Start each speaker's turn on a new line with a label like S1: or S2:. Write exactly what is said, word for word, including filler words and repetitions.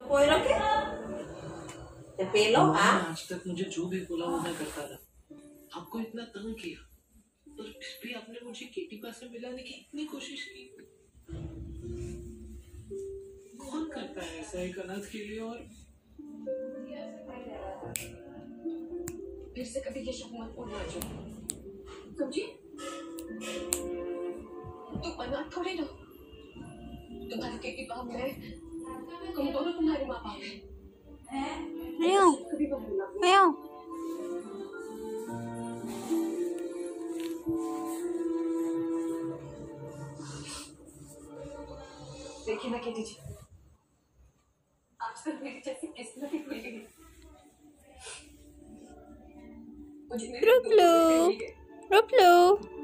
S1: कोई रखे तो पी लो। हाँ,
S2: आज तक मुझे जो भी बोला वो मैं करता रहा, आपको इतना तंग किया, पर फिर भी आपने मुझे केटी पास से मिलाने की इतनी कोशिश की। कौन करता है ऐसा एक अनाथ के लिए? और
S3: फिर से कभी ये शब्द मत बोलना जो, समझी? तुम अनाथ थोड़ी ना, तुम्हारे केटी बाप में हम दोनों तुम्हारे माँ बाप हैं। कभी मत बोलना। देखिए ना केटी जी, आज तक मेरी जैसी किस्मत ही खुल गई।
S4: रुक लो रुक लो